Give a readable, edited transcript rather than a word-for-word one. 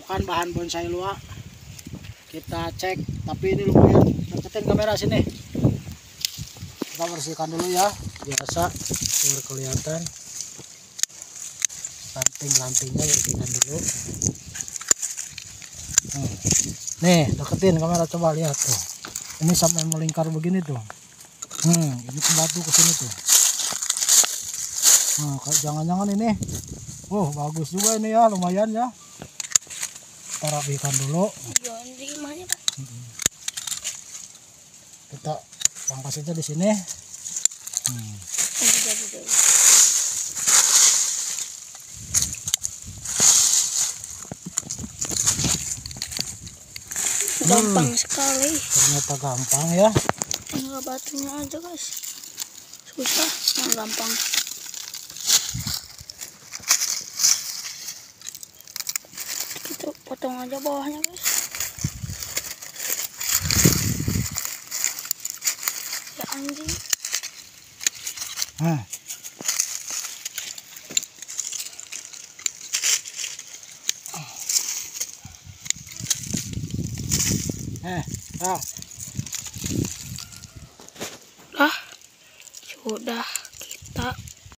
menemukan bahan bonsai luak. Kita cek, tapi ini lumayan. Deketin kamera sini. Kita bersihkan dulu ya, biasa biar kelihatan. Ranting-rantingnya bersihkan dulu. Nih, deketin kamera, coba lihat tuh. Ini sampai melingkar begini tuh. Ini ke batu ke sini tuh. Nah, jangan-jangan ini. Bagus juga ini ya, lumayan ya. Kita rapikan dulu. Kita pangkas aja di sini. Gampang sekali. Ternyata gampang ya. Tinggal batunya aja guys. Susah, gampang. Kita potong aja bawahnya guys. Ya anjing. Sudah.